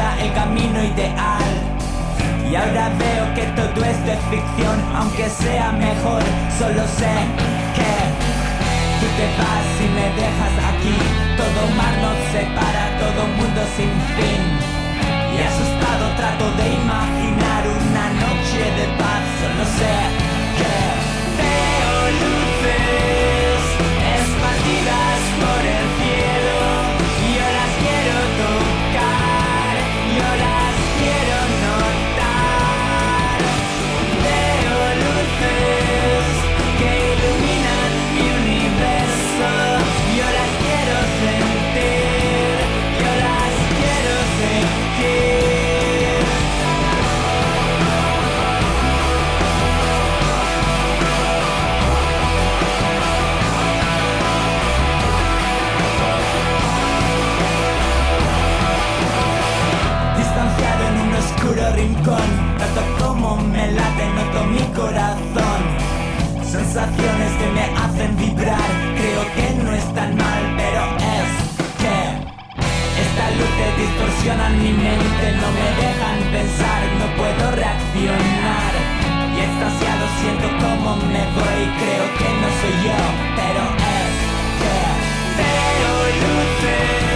era el camino ideal. Y ahora veo que todo esto es ficción, aunque sea mejor. Solo sé que tú te vas y me dejas aquí. Todo mar nos separa, todo mundo sin fin. Y asustado trato de imaginar una noche de paz. Solo sé que veo luces esparcidas por el cielo. Yo las quiero tocar, yo las quiero notar. Veo luces que iluminan mi universo. Yo las quiero sentir, yo las quiero sentir. Distanciado en un oscuro rincón, noto como me late, noto mi corazón. Sensaciones que me hacen vibrar, creo que no es tan mal, pero es que estas luces distorsionan mi mente, no me dejan pensar, no puedo reaccionar. Y extasiado siento como me voy, creo que no soy yo, pero es que veo luces